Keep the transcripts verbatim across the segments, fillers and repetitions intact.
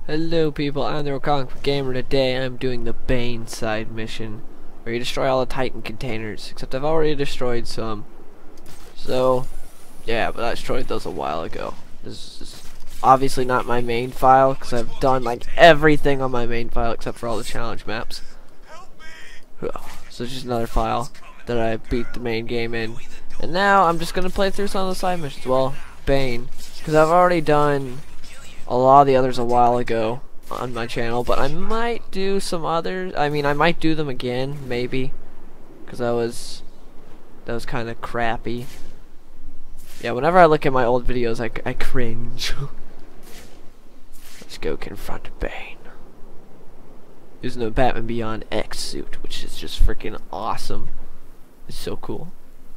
Hello people, I'm the Rockong Gamer. Today I'm doing the Bane side mission where you destroy all the Titan containers, except I've already destroyed some. So, yeah, but I destroyed those a while ago. This is obviously not my main file, because I've done like everything on my main file except for all the challenge maps. So it's just another file that I beat the main game in. And now I'm just going to play through some of the side missions. Well, Bane, because I've already done a lot of the others a while ago on my channel, but I might do some others. I mean, I might do them again, maybe, because that was that was kind of crappy. Yeah, whenever I look at my old videos, I, I cringe. Let's go confront Bane. Using the Batman Beyond X suit, which is just freaking awesome. It's so cool.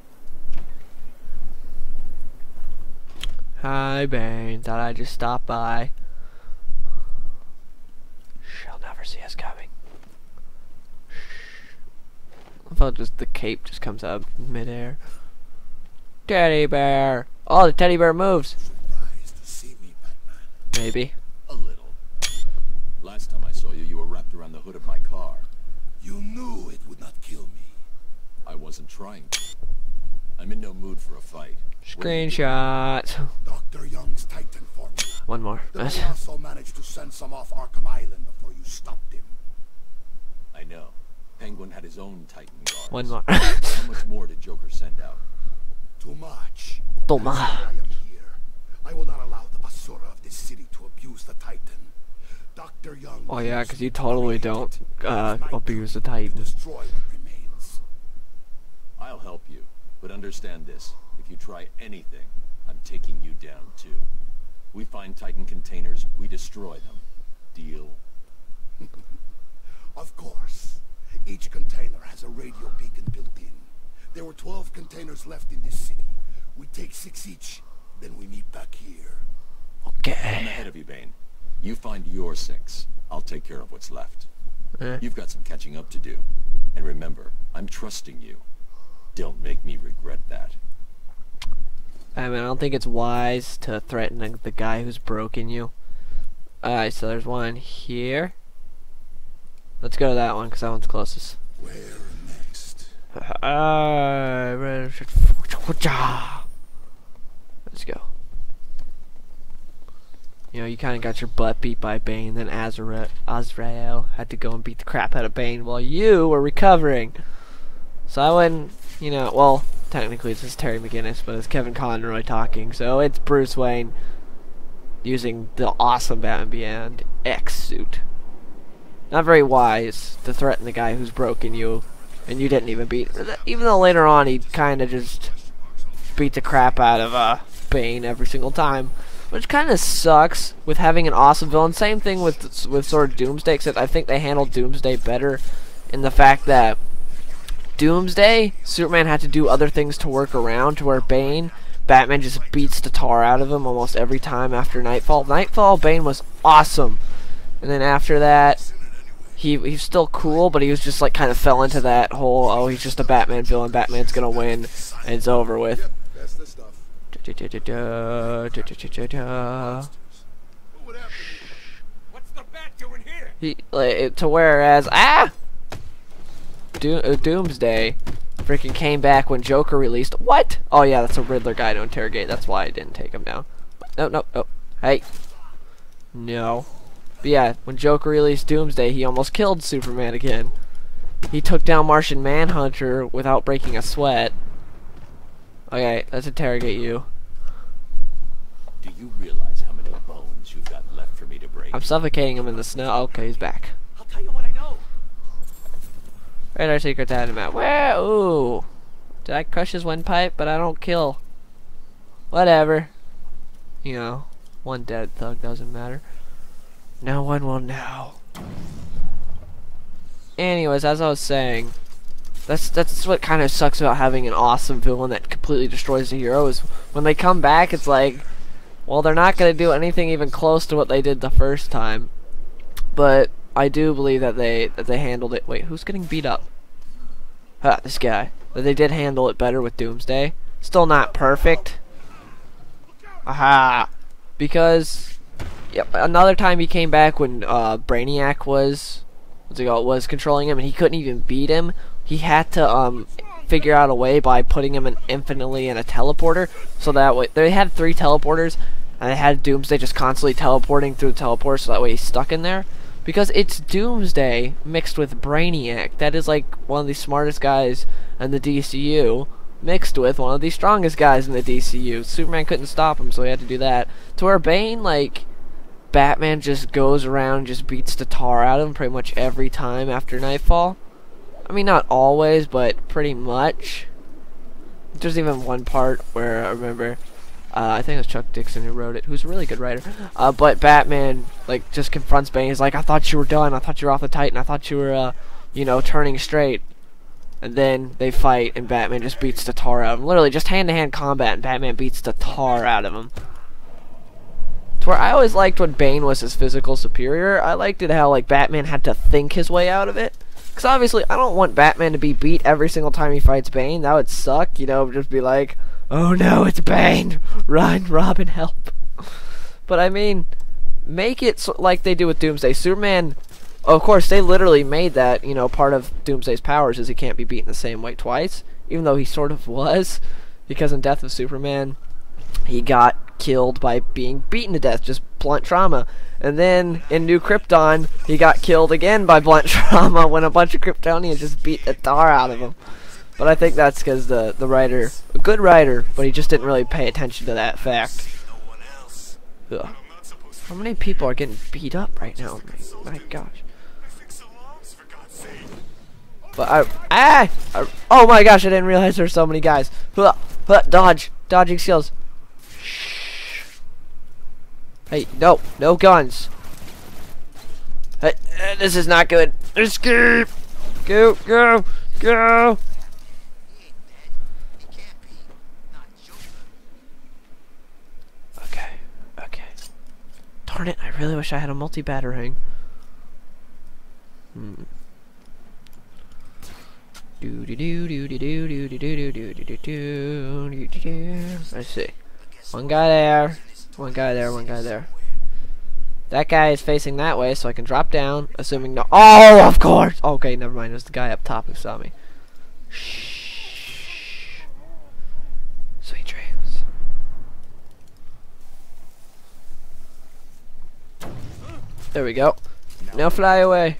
Hi Bane, thought I'd just stop by. She'll never see us coming. I thought just the cape just comes out midair. Teddy bear! Oh, the teddy bear moves! Surprised to see me, Batman. Maybe. A little. Last time I saw you, you were wrapped around the hood of my car. You knew it would not kill me. I wasn't trying to. I'm in no mood for a fight. Screenshot. Doctor Young's Titan formula. One more. I also managed to send some off Arkham Island before you stopped him. I know. Penguin had his own Titan guards. One more. How much more did Joker send out? Too much. Too much. I am here. I will not allow the basura of this city to abuse the Titan. Doctor Young. Oh yeah, because you totally don't uh, abuse the Titan. Destroy what remains. I'll help you, but understand this. If you try anything, I'm taking you down too. We find Titan containers, we destroy them. Deal? Of course. Each container has a radio beacon built in. There were twelve containers left in this city. We take six each, then we meet back here. Okay. I'm ahead of you, Bane. You find your six. I'll take care of what's left. Eh. You've got some catching up to do. And remember, I'm trusting you. Don't make me regret that. I mean, I don't think it's wise to threaten the, the guy who's broken you. Alright, so there's one here. Let's go to that one, because that one's closest. Where next? Uh, let's go. You know, you kind of got your butt beat by Bane, then Azra Azrael had to go and beat the crap out of Bane while you were recovering. So I wouldn't, you know, well, technically it's just Terry McGinnis, but it's Kevin Conroy talking, so it's Bruce Wayne using the awesome Batman Beyond X suit. Not very wise to threaten the guy who's broken you, and you didn't even beat, even though later on he kind of just beat the crap out of uh, Bane every single time. Which kind of sucks with having an awesome villain. Same thing with with sort of Doomsday, except I think they handled Doomsday better in the fact that Doomsday, Superman had to do other things to work around, to where Bane, Batman just beats the tar out of him almost every time after Nightfall. Nightfall, Bane was awesome. And then after that, he he's still cool, but he was just like kind of fell into that whole, oh, he's just a Batman villain, Batman's gonna win, and it's over with. Yep, that's the stuff. Da, da, da, da, da, da, da, da. What's the bat doing here? He, like, to whereas ah, Do uh, Doomsday freaking came back when Joker released. What? Oh yeah, that's a Riddler guy to interrogate. That's why I didn't take him down. No, no, no. Hey, no. But yeah, when Joker released Doomsday, he almost killed Superman again. He took down Martian Manhunter without breaking a sweat. Okay, let's interrogate you. Do you realize how many bones you've got left for me to break? I'm suffocating him in the snow. Okay, he's back. I'll tell you what I know. Radar secret dynamite. Where? Ooh. Did I crush his windpipe? But I don't kill. Whatever. You know, one dead thug doesn't matter. No one will know. Anyways, as I was saying, That's that's what kind of sucks about having an awesome villain that completely destroys the hero, is when they come back, it's like, well, they're not going to do anything even close to what they did the first time. But I do believe that they that they handled it. Wait, who's getting beat up? Ah, this guy. That they did handle it better with Doomsday. Still not perfect. Aha! Because Yep. Another time he came back when uh, Brainiac was, what's it called, was controlling him, and he couldn't even beat him. He had to um figure out a way by putting him in infinitely in a teleporter, so that way they had three teleporters, and they had Doomsday just constantly teleporting through the teleporter, so that way he's stuck in there. Because it's Doomsday mixed with Brainiac. That is like one of the smartest guys in the D C U mixed with one of the strongest guys in the D C U. Superman couldn't stop him, so he had to do that. To where Bane, like, Batman just goes around and just beats the tar out of him pretty much every time after Nightfall. I mean, not always, but pretty much. There's even one part where I remember, uh, I think it was Chuck Dixon who wrote it, who's a really good writer. Uh, but Batman, like, just confronts Bane. He's like, I thought you were done. I thought you were off the Titan. I thought you were, uh, you know, turning straight. And then they fight, and Batman just beats the tar out of him. Literally, just hand-to-hand combat, and Batman beats the tar out of him. To where I always liked when Bane was his physical superior. I liked it how, like, Batman had to think his way out of it. Because obviously, I don't want Batman to be beat every single time he fights Bane. That would suck, you know, just be like, oh no, it's Bane! Run, Robin, help! But I mean, make it so like they do with Doomsday. Superman, of course, they literally made that, you know, part of Doomsday's powers is he can't be beaten the same way twice. Even though he sort of was. Because in Death of Superman, he got killed by being beaten to death, just blunt trauma. And then in New Krypton, he got killed again by blunt trauma when a bunch of Kryptonians just beat the tar out of him. But I think that's because the the writer, a good writer, but he just didn't really pay attention to that fact. Ugh. How many people are getting beat up right now? My, my gosh. But I, ah, I, oh my gosh! I didn't realize there were so many guys. Huh, huh, dodge, dodging skills. Hey, no, no guns. Hey, uh, this is not good. Escape! Go, go, go! Okay, okay. Darn it, I really wish I had a multi-battering. Hmm. Do do do do do do do do do do do do do do. Let's see. One guy there. One guy there, one guy there. That guy is facing that way, so I can drop down, assuming no- Oh, of course! Okay, never mind, it was the guy up top who saw me. Shh. Sweet dreams. There we go. Now fly away.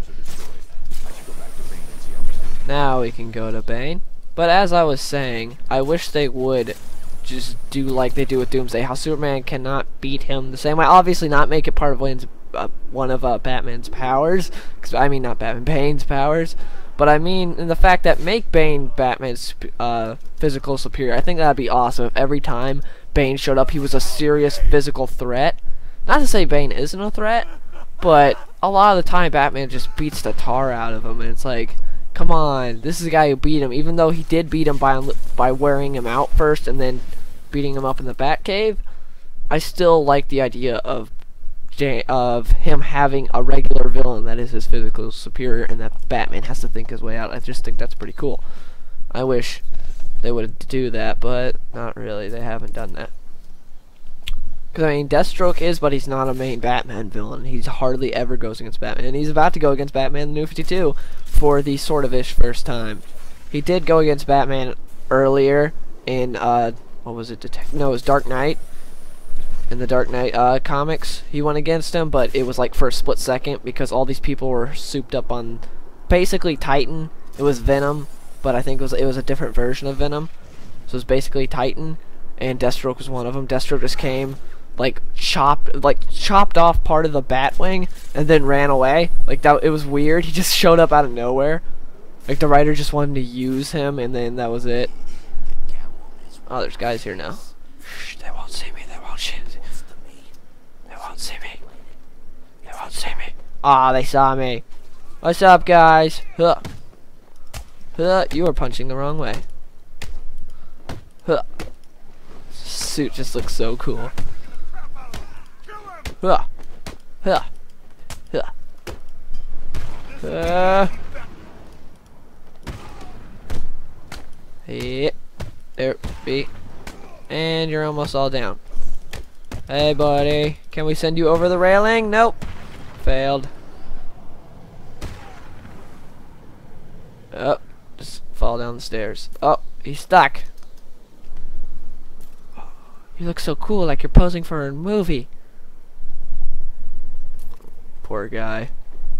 Now we can go to Bane. But as I was saying, I wish they would just do like they do with Doomsday, how Superman cannot beat him the same way. Obviously not make it part of Wayne's, uh, one of uh, Batman's powers, cause, I mean not Batman, Bane's powers, but I mean in the fact that make Bane Batman's uh, physical superior. I think that'd be awesome if every time Bane showed up he was a serious physical threat. Not to say Bane isn't a threat, but a lot of the time Batman just beats the tar out of him, and it's like, come on, this is the guy who beat him, even though he did beat him by by wearing him out first and then beating him up in the Batcave. I still like the idea of J of him having a regular villain that is his physical superior and that Batman has to think his way out. I just think that's pretty cool. I wish they would do that, but not really. They haven't done that. Because, I mean, Deathstroke is, but he's not a main Batman villain. He hardly ever goes against Batman. And he's about to go against Batman in the New fifty-two for the sort-of-ish first time. He did go against Batman earlier in, uh, what was it? Detect no, it was Dark Knight. In the Dark Knight uh, comics, he went against him, but it was like for a split second because all these people were souped up on basically Titan. It was Venom, but I think it was, it was a different version of Venom. So it was basically Titan, and Deathstroke was one of them. Deathstroke just came, like chopped like chopped off part of the Batwing and then ran away. Like that, it was weird. He just showed up out of nowhere. Like the writer just wanted to use him, and then that was it. Oh, there's guys here now. Shh, they won't see me. They won't see me. They won't see me. They won't see me. Ah, oh, they saw me. What's up, guys? Huh. Huh. You were punching the wrong way. Huh. Suit just looks so cool. Huh. Huh. Huh. Uh. Yep. There be. And you're almost all down. Hey, buddy. Can we send you over the railing? Nope. Failed. Oh, just fall down the stairs. Oh, he's stuck. You look so cool, like you're posing for a movie. Poor guy.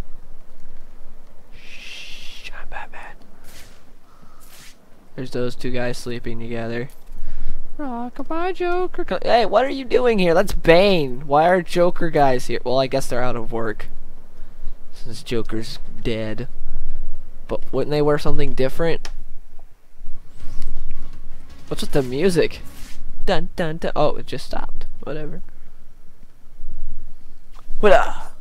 Shh, I'm Batman. There's those two guys sleeping together. Oh, goodbye, Joker. Hey, what are you doing here? That's Bane. Why are Joker guys here? Well, I guess they're out of work since Joker's dead. But wouldn't they wear something different? What's with the music? Dun dun dun. Oh, it just stopped. Whatever. What up?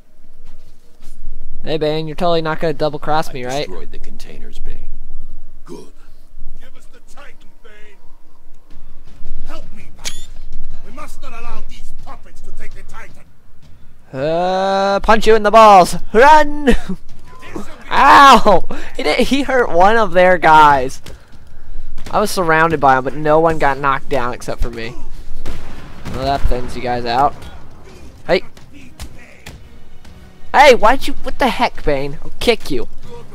Hey, Bane, you're totally not gonna double cross me, I right? destroyed the containers, Bane. Good. Give us the Titan, Bane. Help me, Batman. We must not allow these puppets to take the Titan. Uh, punch you in the balls. Run! Ow! He did, he hurt one of their guys. I was surrounded by them, but no one got knocked down except for me. Well, that thins you guys out. Hey. Hey, why'd you... What the heck, Bane? I'll kick you.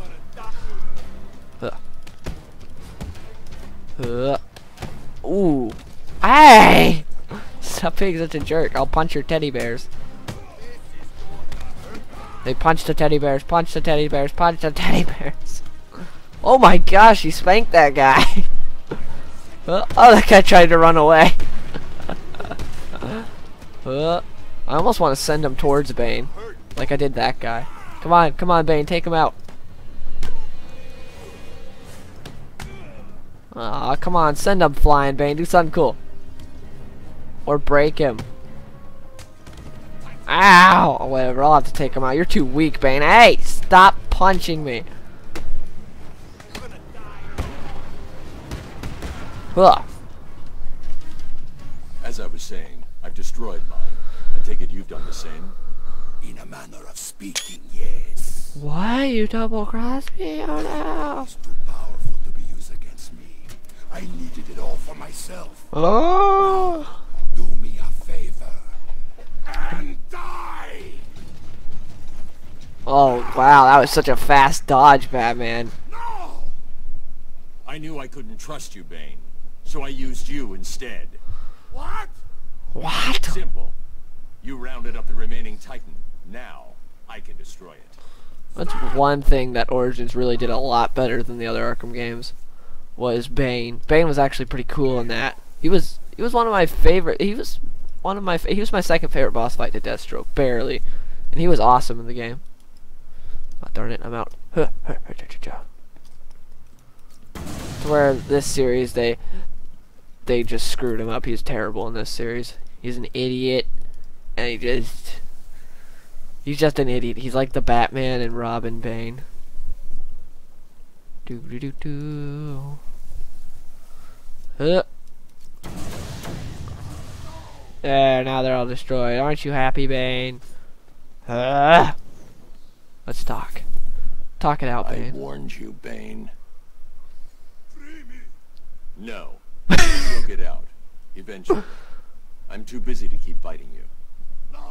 Uh. Uh. Ooh. Hey! Stop being such a jerk. I'll punch your teddy bears. They punch the teddy bears, punch the teddy bears, punch the teddy bears. Oh my gosh, he spanked that guy. uh, oh, that guy tried to run away. uh, I almost want to send him towards Bane, like I did that guy. Come on, come on, Bane, take him out. Aw, come on, send him flying, Bane. Do something cool. Or break him. Ow! Whatever, I'll have to take him out. You're too weak, Bane. Hey! Stop punching me. Ugh. As I was saying, I've destroyed mine. I take it you've done the same? In a manner of speaking, yes. Why you double cross me? Oh no! It's too powerful to be used against me. I needed it all for myself. Oh! Do me a favor. And die! Oh wow, that was such a fast dodge, Batman. No! I knew I couldn't trust you, Bane, so I used you instead. What? What? Simple. You rounded up the remaining Titan. Now, I can destroy it. That's one thing that Origins really did a lot better than the other Arkham games. Was Bane. Bane was actually pretty cool in that. He was he was one of my favorite. He was one of my. He was my second favorite boss fight to Deathstroke, barely, and he was awesome in the game. Oh, darn it, I'm out. To where this series they they just screwed him up. He's terrible in this series. He's an idiot, and he just he's just an idiot. He's like the Batman and Robin Bane. Do do do do. Huh. There, now they're all destroyed. Aren't you happy, Bane? Uh, let's talk. Talk it out, I Bane. warned you, Bane. Free me. No. You'll get out. Eventually. I'm too busy to keep fighting you. No.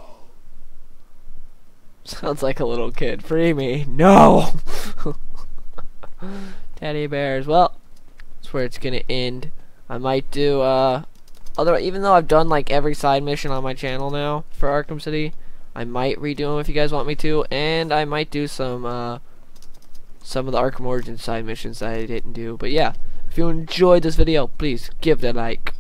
Sounds like a little kid. Free me. No! Teddy bears. Well, that's where it's gonna end. I might do, uh... Although, even though I've done, like, every side mission on my channel now for Arkham City, I might redo them if you guys want me to, and I might do some, uh... some of the Arkham Origins side missions that I didn't do. But yeah, if you enjoyed this video, please give it a like.